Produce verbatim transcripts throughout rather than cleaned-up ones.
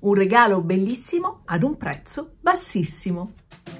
Un regalo bellissimo ad un prezzo bassissimo.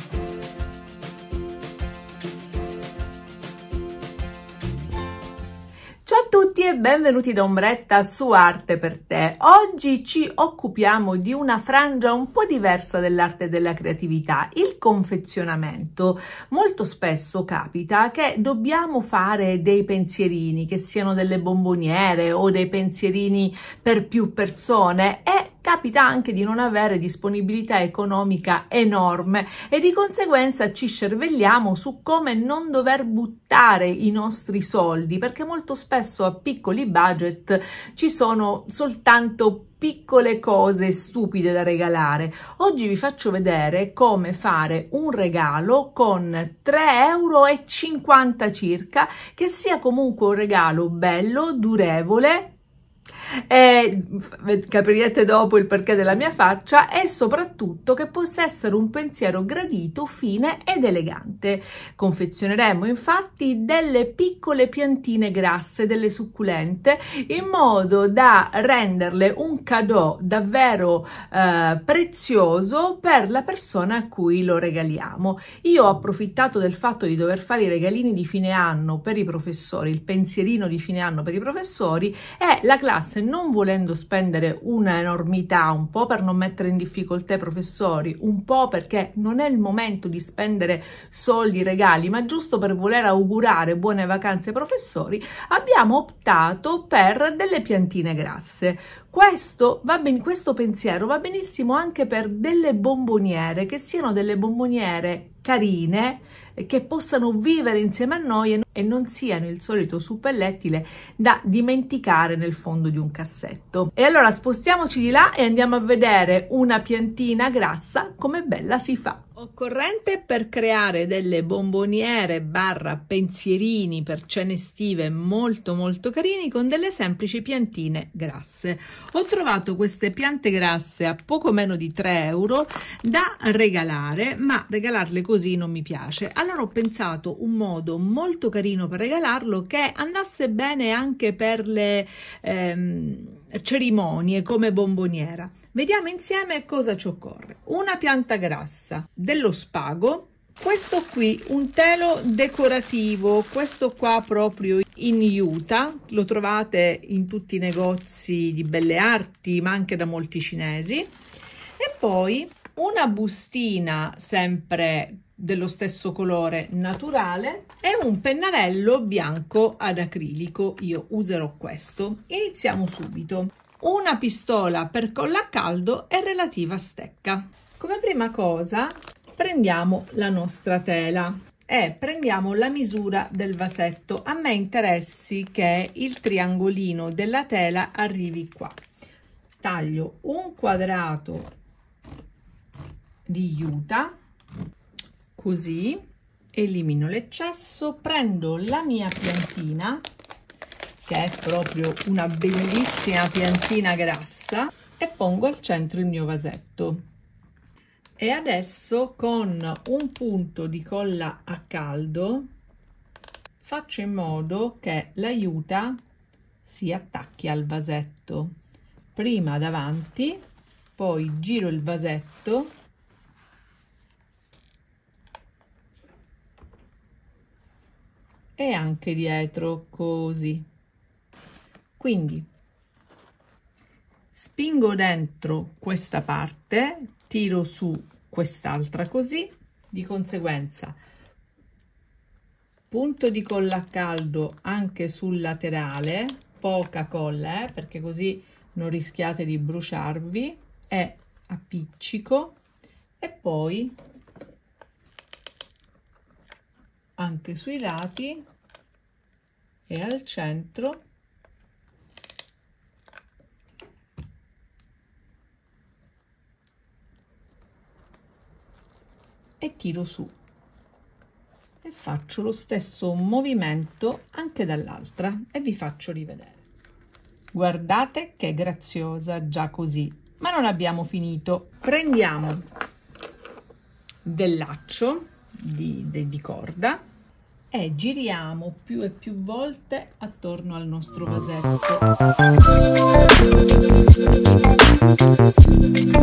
Ciao a tutti e benvenuti da Ombretta su Arte per te. Oggi ci occupiamo di una frangia un po' diversa dell'arte della creatività, il confezionamento. Molto spesso capita che dobbiamo fare dei pensierini, che siano delle bomboniere o dei pensierini per più persone, e capita anche di non avere disponibilità economica enorme e di conseguenza ci cervelliamo su come non dover buttare i nostri soldi, perché molto spesso a piccoli budget ci sono soltanto piccole cose stupide da regalare. Oggi vi faccio vedere come fare un regalo con tre euro e cinquanta circa, che sia comunque un regalo bello, durevole, e capirete dopo il perché della mia faccia, e soprattutto che possa essere un pensiero gradito, fine ed elegante. Confezioneremo infatti delle piccole piantine grasse, delle succulente, in modo da renderle un cadeau davvero eh, prezioso per la persona a cui lo regaliamo. Io ho approfittato del fatto di dover fare i regalini di fine anno per i professori, il pensierino di fine anno per i professori, e la classe, non volendo spendere una enormità, un po' per non mettere in difficoltà i professori, un po' perché non è il momento di spendere soldi, regali, ma giusto per voler augurare buone vacanze ai professori, abbiamo optato per delle piantine grasse. Questo, va ben, questo pensiero va benissimo anche per delle bomboniere, che siano delle bomboniere carine, che possano vivere insieme a noi e non siano il solito suppellettile da dimenticare nel fondo di un cassetto. E allora spostiamoci di là e andiamo a vedere una piantina grassa come bella si fa. Occorrente per creare delle bomboniere barra pensierini per cene estive molto molto carini con delle semplici piantine grasse. Ho trovato queste piante grasse a poco meno di tre euro da regalare, ma regalarle così non mi piace. Allora ho pensato un modo molto carino per regalarlo, che andasse bene anche per le ehm, cerimonie come bomboniera. Vediamo insieme cosa ci occorre. Una pianta grassa, dello spago, questo qui un telo decorativo, questo qua proprio in juta, lo trovate in tutti i negozi di belle arti ma anche da molti cinesi, e poi una bustina sempre dello stesso colore naturale e un pennarello bianco ad acrilico. Io userò questo. Iniziamo subito. Una pistola per colla a caldo e relativa stecca. Come prima cosa prendiamo la nostra tela e prendiamo la misura del vasetto. A me interessi che il triangolino della tela arrivi qua. Taglio un quadrato di juta, così elimino l'eccesso, prendo la mia piantina, che è proprio una bellissima piantina grassa, e pongo al centro il mio vasetto. E adesso con un punto di colla a caldo faccio in modo che la juta si attacchi al vasetto, prima davanti, poi giro il vasetto e anche dietro, così. Quindi spingo dentro questa parte, tiro su quest'altra così, di conseguenza punto di colla a caldo anche sul laterale, poca colla eh, perché così non rischiate di bruciarvi, e appiccico, e poi anche sui lati e al centro, e tiro su e faccio lo stesso movimento anche dall'altra e vi faccio rivedere. Guardate che graziosa già così, ma non abbiamo finito. Prendiamo del laccio di, di, di corda e giriamo più e più volte attorno al nostro vasetto.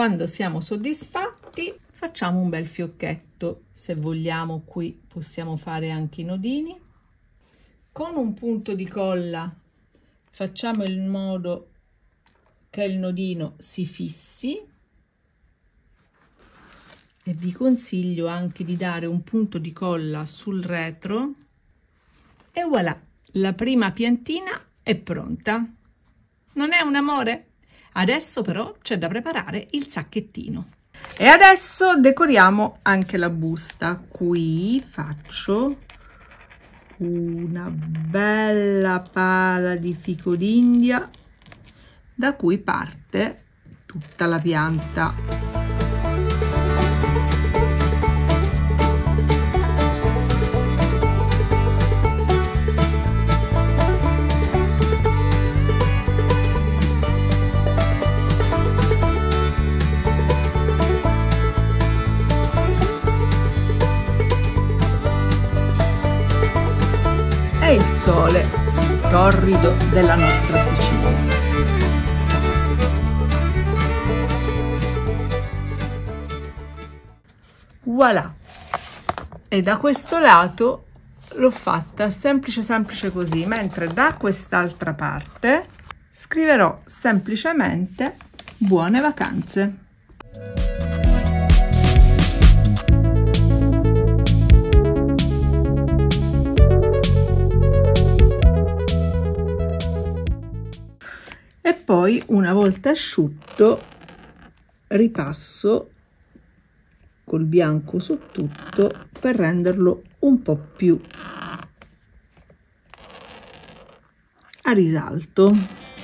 Quando siamo soddisfatti facciamo un bel fiocchetto. Se vogliamo qui possiamo fare anche i nodini. Con un punto di colla facciamo in modo che il nodino si fissi e vi consiglio anche di dare un punto di colla sul retro e voilà, la prima piantina è pronta. Non è un amore? Adesso però c'è da preparare il sacchettino. E adesso decoriamo anche la busta. Qui faccio una bella pala di fico d'India da cui parte tutta la pianta. È il sole torrido della nostra Sicilia. Voilà! E da questo lato l'ho fatta semplice semplice così, mentre da quest'altra parte scriverò semplicemente buone vacanze. E poi, una volta asciutto, ripasso col bianco su tutto per renderlo un po' più a risalto.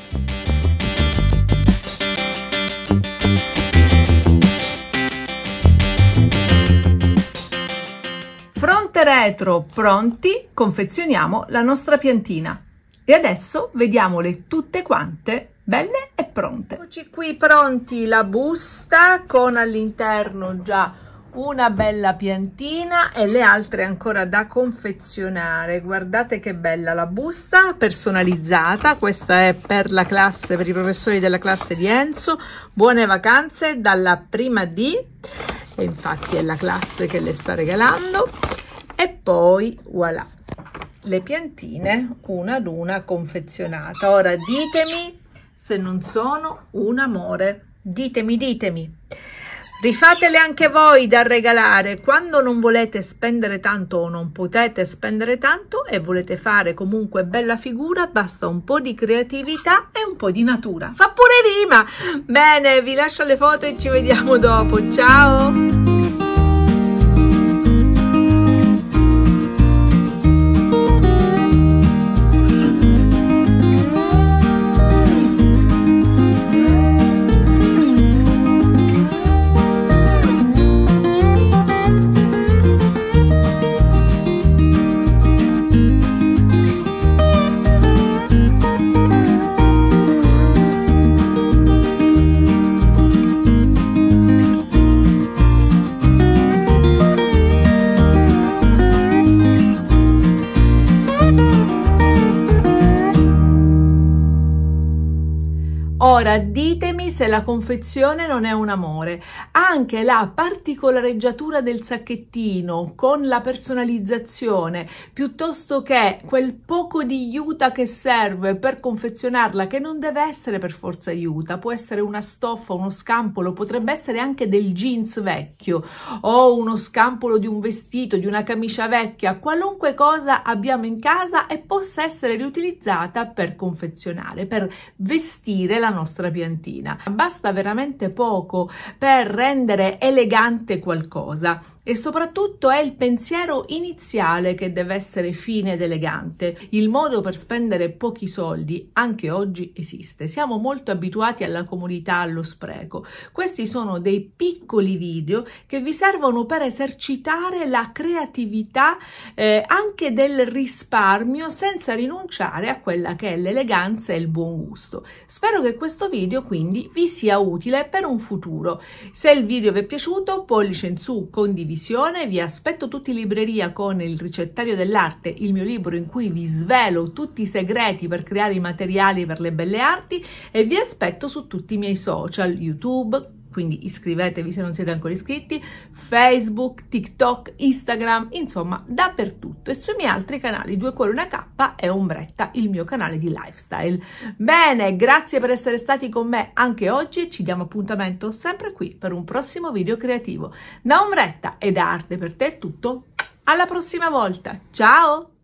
Fronte e retro pronti, confezioniamo la nostra piantina. E adesso vediamole tutte quante belle e pronte. Eccoci qui pronti, la busta con all'interno già una bella piantina e le altre ancora da confezionare. Guardate che bella la busta personalizzata. Questa è per la classe, per i professori della classe di Enzo. Buone vacanze dalla prima D, e infatti è la classe che le sta regalando. E poi voilà, le piantine una ad una confezionate. Ora ditemi se non sono un amore, ditemi, ditemi. Rifatele anche voi da regalare quando non volete spendere tanto o non potete spendere tanto e volete fare comunque bella figura, basta un po' di creatività e un po' di natura. Fa pure rima! Bene, vi lascio le foto e ci vediamo dopo. Ciao! Ora ditemi se la confezione non è un amore. Anche la particolareggiatura del sacchettino con la personalizzazione, piuttosto che quel poco di aiuta che serve per confezionarla, che non deve essere per forza aiuta, può essere una stoffa, uno scampolo, potrebbe essere anche del jeans vecchio o uno scampolo di un vestito, di una camicia vecchia, qualunque cosa abbiamo in casa e possa essere riutilizzata per confezionare, per vestire la nostra piantina. Basta veramente poco per rendere elegante qualcosa e soprattutto è il pensiero iniziale che deve essere fine ed elegante. Il modo per spendere pochi soldi anche oggi esiste. Siamo molto abituati alla comodità, allo spreco. Questi sono dei piccoli video che vi servono per esercitare la creatività eh, anche del risparmio senza rinunciare a quella che è l'eleganza e il buon gusto. Spero che questo video quindi vi sia utile per un futuro. Se il video vi è piaciuto, pollice in su, condivisione, vi aspetto tutti in libreria con il ricettario dell'arte, il mio libro in cui vi svelo tutti i segreti per creare i materiali per le belle arti, e vi aspetto su tutti i miei social, YouTube, quindi iscrivetevi se non siete ancora iscritti, Facebook, TikTok, Instagram, insomma dappertutto, e sui miei altri canali Due Cuori Una Cappa e Ombretta, il mio canale di lifestyle. Bene, grazie per essere stati con me anche oggi, ci diamo appuntamento sempre qui per un prossimo video creativo. Da Ombretta e da Arte per Te è tutto, alla prossima volta, ciao!